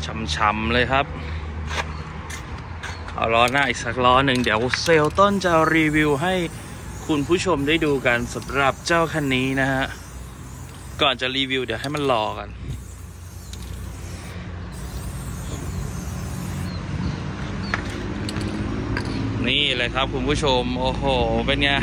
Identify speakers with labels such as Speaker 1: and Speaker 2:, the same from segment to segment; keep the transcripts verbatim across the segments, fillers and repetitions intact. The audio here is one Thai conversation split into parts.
Speaker 1: ช่ำๆเลยครับเอาล้อหน้าอีกสักล้อหนึ่งเดี๋ยวเซลต้นจะรีวิวให้คุณผู้ชมได้ดูกันสำหรับเจ้าคันนี้นะฮะก่อนจะรีวิวเดี๋ยวให้มันรอกันนี่เลยครับคุณผู้ชมโอ้โหเป็นไง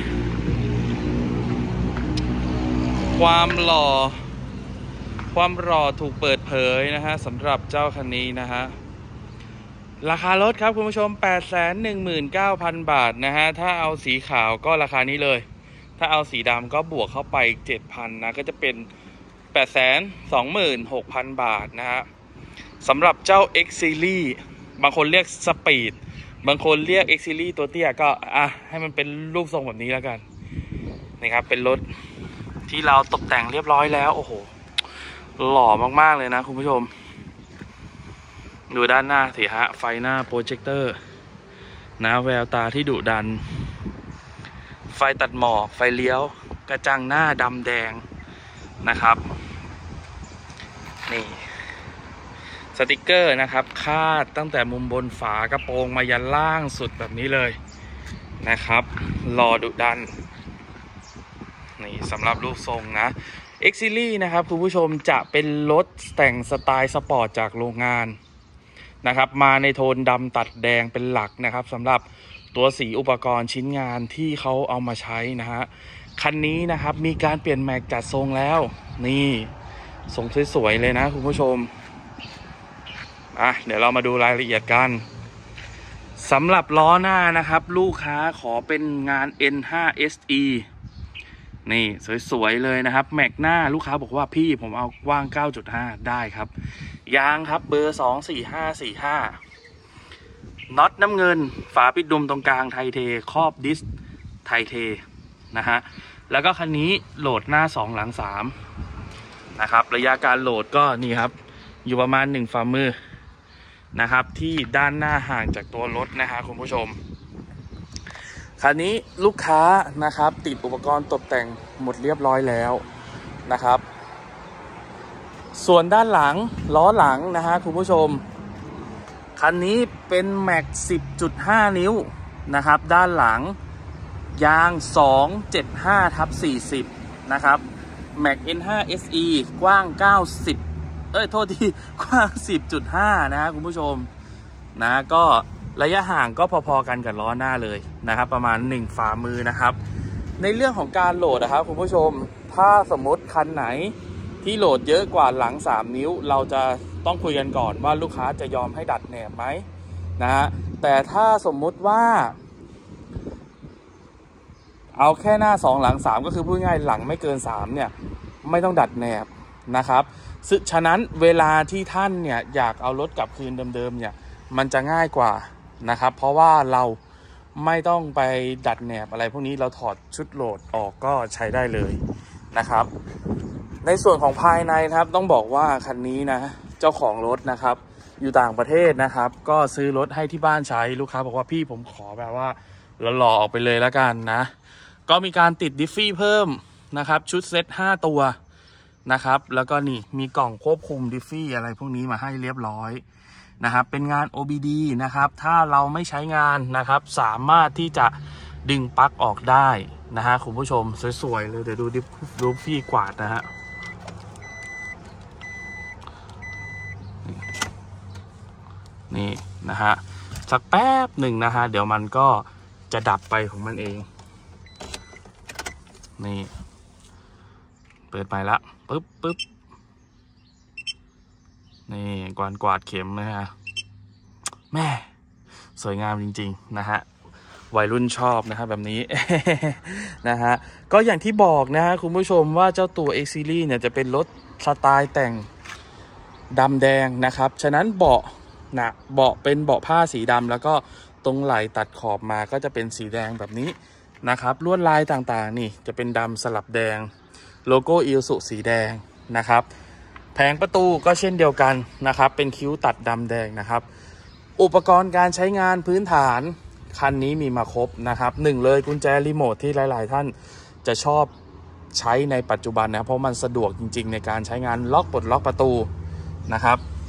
Speaker 1: ความหล่อความหล่อถูกเปิดเผยนะฮะสำหรับเจ้าคันนี้นะฮะราคารถครับคุณผู้ชม แปดแสนหนึ่งหมื่นเก้าพัน บาทนะฮะถ้าเอาสีขาวก็ราคานี้เลยถ้าเอาสีดำก็บวกเข้าไป เจ็ดพัน นะก็จะเป็น แปดแสนสองหมื่นหกพัน บาทนะฮะสำหรับเจ้า X Series บางคนเรียกสปีดบางคนเรียก X Series ตัวเตี้ยก็อ่ะให้มันเป็นรูปทรงแบบนี้แล้วกันนี่ครับเป็นรถที่เราตกแต่งเรียบร้อยแล้วโอ้โหหล่อมากๆเลยนะคุณผู้ชมดูด้านหน้าสิฮะไฟหน้าโปรเจคเตอร์นะแววตาที่ดุดันไฟตัดหมอกไฟเลี้ยวกระจังหน้าดำแดงนะครับนี่สติกเกอร์นะครับคาดตั้งแต่มุมบนฝากระโปรงมายันล่างสุดแบบนี้เลยนะครับหล่อดุดันนี่สำหรับรูปทรงนะ X Series นะครับคุณผู้ชมจะเป็นรถแต่งสไตล์สปอร์ตจากโรงงานนะครับมาในโทนดำตัดแดงเป็นหลักนะครับสำหรับตัวสีอุปกรณ์ชิ้นงานที่เขาเอามาใช้นะฮะคันนี้นะครับมีการเปลี่ยนแม็กจัดทรงแล้วนี่ทรงสวยๆเลยนะคุณผู้ชมอ่ะเดี๋ยวเรามาดูรายละเอียดกันสำหรับล้อหน้านะครับลูกค้าขอเป็นงาน เอ็น ไฟว์ เอส อี นี่สวยๆเลยนะครับแม็กหน้าลูกค้าบอกว่าพี่ผมเอากว้าง เก้าจุดห้า ได้ครับยางครับเบอร์สองสี่ห้าสี่ห้าน็อตน้ำเงินฝาปิดดุมตรงกลางไทเทครอบดิสไทเทนะฮะแล้วก็คันนี้โหลดหน้าสองหลังสามนะครับระยะการโหลดก็นี่ครับอยู่ประมาณหนึ่งฝ่ามือนะครับที่ด้านหน้าห่างจากตัวรถนะฮะคุณผู้ชมคันนี้ลูกค้านะครับติดอุปกรณ์ตกแต่งหมดเรียบร้อยแล้วนะครับส่วนด้านหลังล้อหลังนะฮะคุณผู้ชมคันนี้เป็นแม็ก สิบจุดห้า นิ้วนะครับด้านหลังยางสองเจ็ดห้าทับสี่สิบนะครับแม็ก เอ็น ไฟว์ เอส อี กว้างเก้าสิบเอ้ยโทษทีกว้าง สิบจุดห้า นะฮะคุณผู้ชมนะก็ระยะห่างก็พอๆกันกับล้อหน้าเลยนะครับประมาณหนึ่งฝ่ามือนะครับในเรื่องของการโหลดนะครับคุณผู้ชมถ้าสมมติคันไหนที่โหลดเยอะกว่าหลังสามนิ้วเราจะต้องคุยกันก่อนว่าลูกค้าจะยอมให้ดัดแหนบไหมนะฮะแต่ถ้าสมมุติว่าเอาแค่หน้าสองหลังสามก็คือพูดง่ายหลังไม่เกินสามเนี่ยไม่ต้องดัดแหนบนะครับซึ่งฉะนั้นเวลาที่ท่านเนี่ยอยากเอารถกลับคืนเดิมๆเนี่ยมันจะง่ายกว่านะครับเพราะว่าเราไม่ต้องไปดัดแหนบอะไรพวกนี้เราถอดชุดโหลดออกก็ใช้ได้เลยนะครับในส่วนของภายในนะครับต้องบอกว่าคันนี้นะเจ้าของรถนะครับอยู่ต่างประเทศนะครับก็ซื้อรถให้ที่บ้านใช้ลูกค้าบอกว่าพี่ผมขอแบบว่าหล่อๆออกไปเลยแล้วกันนะก็มีการติดดิฟฟี่เพิ่มนะครับชุดเซตห้าตัวนะครับแล้วก็นี่มีกล่องควบคุมดิฟฟี่อะไรพวกนี้มาให้เรียบร้อยนะครับเป็นงาน โอ บี ดี นะครับถ้าเราไม่ใช้งานนะครับสามารถที่จะดึงปลั๊กออกได้นะฮะคุณผู้ชมสวยๆเลยเดี๋ยวดูดิดิฟฟี่กวาดนะฮะนี่นะฮะสักแป๊บหนึ่งนะฮะเดี๋ยวมันก็จะดับไปของมันเองนี่เปิดไปละปึ๊บปึ๊บนี่กวาดกวาดเข็มนะฮะแม่สวยงามจริงๆนะฮะวัยรุ่นชอบนะครับแบบนี้ นะฮะก็อย่างที่บอกนะฮะคุณผู้ชมว่าเจ้าตัว X Series เนี่ยจะเป็นรถสไตล์แต่งดำแดงนะครับฉะนั้นเบาะนะเบาะเป็นเบาะผ้าสีดำแล้วก็ตรงไหล่ตัดขอบมาก็จะเป็นสีแดงแบบนี้นะครับลวดลายต่างๆนี่จะเป็นดำสลับแดงโลโก้อิลสุสีแดงนะครับแผงประตูก็เช่นเดียวกันนะครับเป็นคิ้วตัดดำแดงนะครับอุปกรณ์การใช้งานพื้นฐานคันนี้มีมาครบนะครับหนึ่งเลยกุญแจรีโมทที่หลายๆท่านจะชอบใช้ในปัจจุบันนะเพราะมันสะดวกจริงๆในการใช้งานล็อกปลดล็อกประตูนะครับ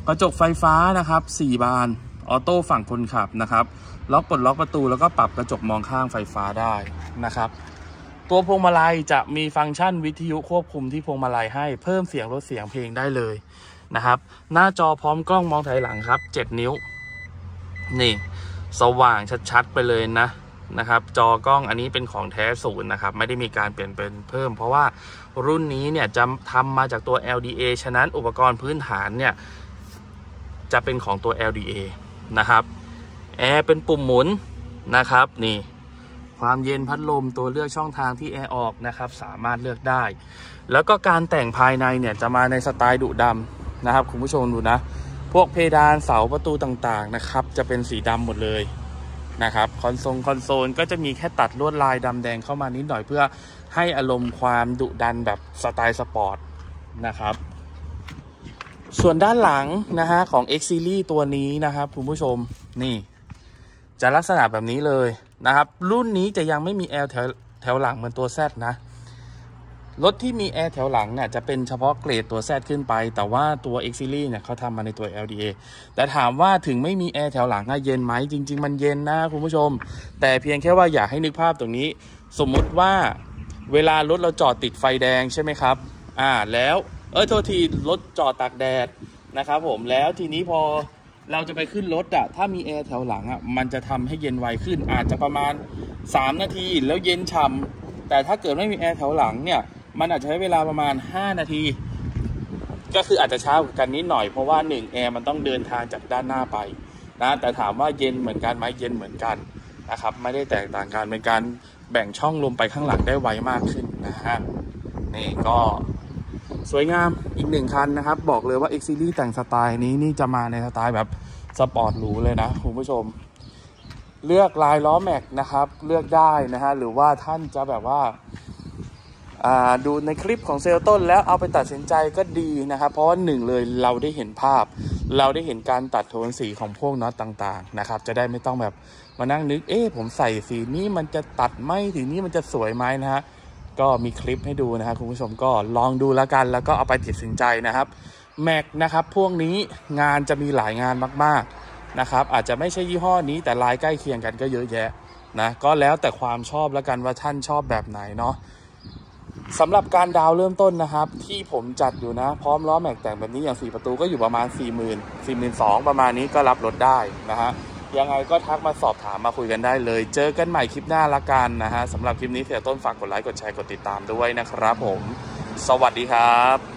Speaker 1: กระจกไฟฟ้านะครับสี่บานออโต้ฝั่งคนขับนะครับล็อกปลดล็อกประตูแล้วก็ปรับกระจกมองข้างไฟฟ้าได้นะครับตัวพวงมาลัยจะมีฟังก์ชันวิทยุควบคุมที่พวงมาลัยให้เพิ่มเสียงลดเสียงเพลงได้เลยนะครับหน้าจอพร้อมกล้องมองถอยหลังครับเจ็ดนิ้วนี่สว่างชัดๆไปเลยนะนะครับจอกล้องอันนี้เป็นของแท้ศูนย์นะครับไม่ได้มีการเปลี่ยนเป็นเพิ่มเพราะว่ารุ่นนี้เนี่ยจะทำมาจากตัว แอล ดี เอ ฉะนั้นอุปกรณ์พื้นฐานเนี่ยจะเป็นของตัว แอล ดี เอ นะครับแอร์เป็นปุ่มหมุนนะครับนี่ความเย็นพัดลมตัวเลือกช่องทางที่แอร์ออกนะครับสามารถเลือกได้แล้วก็การแต่งภายในเนี่ยจะมาในสไตล์ดุดำนะครับคุณผู้ชมดูนะพวกเพดานเสาประตูต่างๆนะครับจะเป็นสีดำหมดเลยนะครับคอนโซลคอนโซลก็จะมีแค่ตัดลวดลายดำแดงเข้ามานิดหน่อยเพื่อให้อารมณ์ความดุดันแบบสไตล์สปอร์ตนะครับส่วนด้านหลังนะฮะของ X Series ตัวนี้นะครับคุณผู้ชมนี่จะลักษณะแบบนี้เลยนะครับรุ่นนี้จะยังไม่มีแอร์แถวแถวหลังเหมือนตัว Z นะรถที่มีแอร์แถวหลังเนี่ยจะเป็นเฉพาะเกรดตัว Z ขึ้นไปแต่ว่าตัว X Series เนี่ยเขาทำมาในตัว แอล ดี เอ แต่ถามว่าถึงไม่มีแอร์แถวหลังเย็นไหมจริงๆมันเย็นนะคุณผู้ชมแต่เพียงแค่ว่าอยากให้นึกภาพตรงนี้สมมุติว่าเวลารถเราจอดติดไฟแดงใช่ไหมครับอ่าแล้วเออโทษทีรถจอดตากแดดนะครับผมแล้วทีนี้พอเราจะไปขึ้นรถอะถ้ามีแอร์แถวหลังอะมันจะทำให้เย็นไวขึ้นอาจจะประมาณสามนาทีแล้วเย็นฉ่ำแต่ถ้าเกิดไม่มีแอร์แถวหลังเนี่ยมันอาจจะใช้เวลาประมาณห้านาทีก็คืออาจจะช้ากว่ากันนิดหน่อยเพราะว่าหนึ่งแอร์มันต้องเดินทางจากด้านหน้าไปนะแต่ถามว่าเย็นเหมือนกันไหมเย็นเหมือนกันนะครับไม่ได้แตกต่างกันเป็นการแบ่งช่องลมไปข้างหลังได้ไวมากขึ้นนะฮะนี่ก็สวยงามอีกหนึ่งคันนะครับบอกเลยว่า X Series แต่งสไตล์นี้นี่จะมาในสไตล์แบบสปอร์ตหรูเลยนะคุณผู้ชมเลือกลายล้อแม็กนะครับเลือกได้นะฮะหรือว่าท่านจะแบบว่าดูในคลิปของเซลต้นแล้วเอาไปตัดสินใจก็ดีนะครับเพราะว่าหนึ่งเลยเราได้เห็นภาพเราได้เห็นการตัดโทนสีของพวกน็อตต่างๆนะครับจะได้ไม่ต้องแบบมานั่งนึกเอ๊ะผมใส่สีนี้มันจะตัดไหมสีนี้มันจะสวยไหมนะฮะก็มีคลิปให้ดูนะครับคุณผู้ชมก็ลองดูแล้วกันแล้วก็เอาไปตัดสินใจนะครับแม็กนะครับพวกนี้งานจะมีหลายงานมากๆนะครับอาจจะไม่ใช่ยี่ห้อนี้แต่ลายใกล้เคียงกันก็เยอะแยะนะก็แล้วแต่ความชอบแล้วกันว่าท่านชอบแบบไหนเนาะสำหรับการดาวเริ่มต้นนะครับที่ผมจัดอยู่นะพร้อมล้อแม็กแต่งแบบนี้อย่างสี่ประตูก็อยู่ประมาณ สี่หมื่น สี่หมื่นสองพัน ประมาณนี้ก็รับรถได้นะฮะยังไงก็ทักมาสอบถามมาคุยกันได้เลยเจอกันใหม่คลิปหน้าละกันนะฮะสำหรับคลิปนี้เสียต้นฝากกดไลค์กดแชร์กดติดตามด้วยนะครับผมสวัสดีครับ